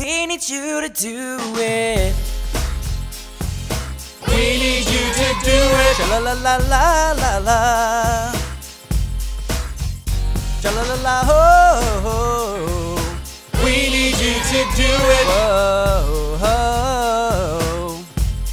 We need you to do it. We need you to do it. Sha la la la la la la. Sha la la la ho ho. We need you to do it. Whoa, ho.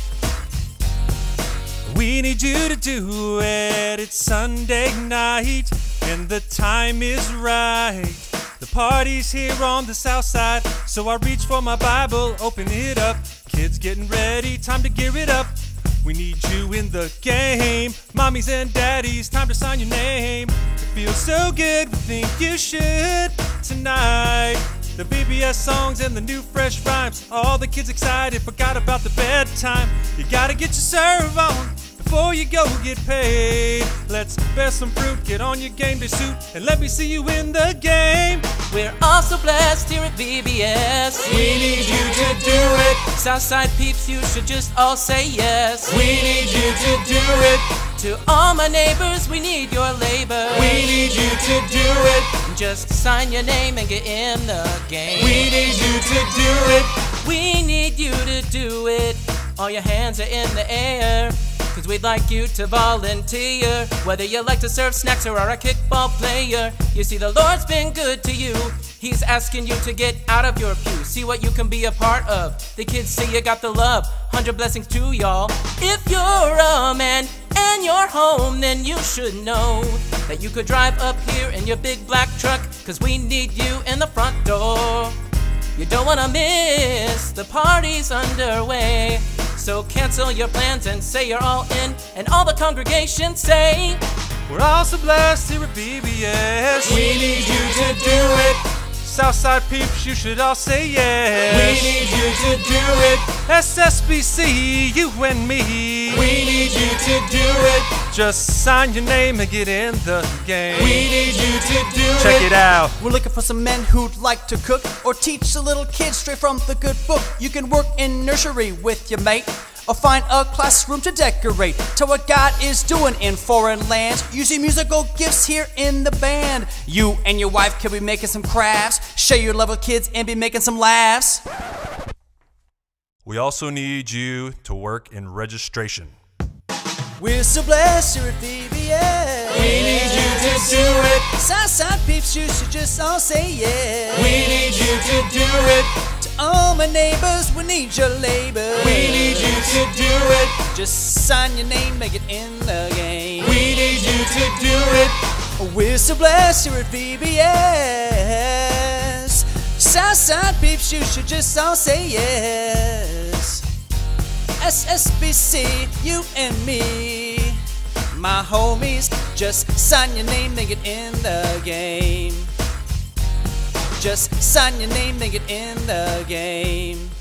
We need you to do it. It's Sunday night and the time is right. The party's here on the south side, so I reach for my Bible, open it up. Kids getting ready, time to gear it up. We need you in the game. Mommies and daddies, time to sign your name. It feels so good, we think you should tonight. The VBS songs and the new fresh rhymes. All the kids excited, forgot about the bedtime. You gotta get your serve on before you go get paid. Let's bear some fruit, get on your game day suit, and let me see you in the game. We're all so blessed here at VBS. We need you to do it. Southside peeps, you should just all say yes. We need you to do it. To all my neighbors, we need your labor. We need you to do it. Just sign your name and get in the game. We need you to do it. We need you to do it. All your hands are in the air, 'cause we'd like you to volunteer. Whether you like to serve snacks or are a kickball player, you see the Lord's been good to you. He's asking you to get out of your pew, see what you can be a part of. The kids say you got the love, 100 blessings to y'all. If you're a man and you're home, then you should know that you could drive up here in your big black truck, 'cause we need you in the front door. You don't wanna miss, the party's underway. So cancel your plans and say you're all in, and all the congregation say, We're all so blessed here at VBS. We need you to do it. Southside peeps, you should all say yes. We need you to do it. SSBC, you and me. We need you to do it. Just sign your name and get in the game. We need you to do it. Check it out. We're looking for some men who'd like to cook or teach the little kids straight from the good book. You can work in nursery with your mate or find a classroom to decorate. Tell what God is doing in foreign lands, using musical gifts here in the band. You and your wife could be making some crafts, share your love with kids and be making some laughs. We also need you to work in registration. We're so blessed here at VBS. We need you to do it. Southside peeps, you should just all say yes. We need you to do it. To all my neighbors, we need your labor. We need you to do it. Just sign your name, make it in the game. We need you to do it. We're so blessed here at VBS. Southside peeps, you should just all say yes. SSBC, you and me. My homies, just sign your name, then get in the game. Just sign your name, then get in the game.